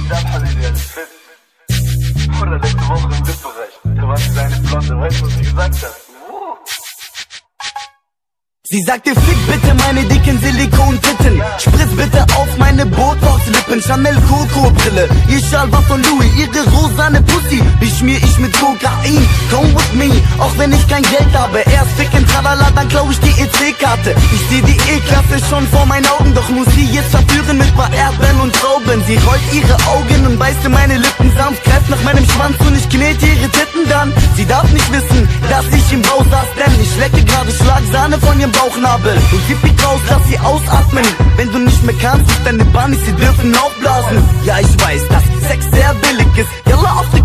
ab, Habibi, alles fit. Oder letzte Woche im VIP-Bereich. Da war sie deine Blonde, weißt du, was sie gesagt hat? Sie sagte, fick bitte meine dicken Silikon-Titten. Spritz bitte auf meine Botox-Lippen. Chanel Coco-Brille, ihr Schal war von Louis. Ihre rosane Pussy beschmier ich mit Kokain. Come with me, auch wenn ich kein Geld habe. Erst ficken, tralala, dann klau ich die EC-Karte. Ich seh die E-Klasse schon vor meinen Augen, doch muss sie jetzt verführen mit paar Erdbeeren und Trauben. Sie rollt ihre Augen und beißt in meine Lippen sanft, greift nach meinem Schwanz und ich knete ihre Titten dann. Sie darf nicht wissen, dass ich im Bau saß, denn ich lecke gerade Schlagsahne von ihrem Bauchnabel und gib mich raus, lass sie ausatmen. Wenn du nicht mehr kannst, ist deine Bunnies, sie dürfen aufblasen. Ja, ich weiß, dass Sex sehr billig ist. Yalla, auf die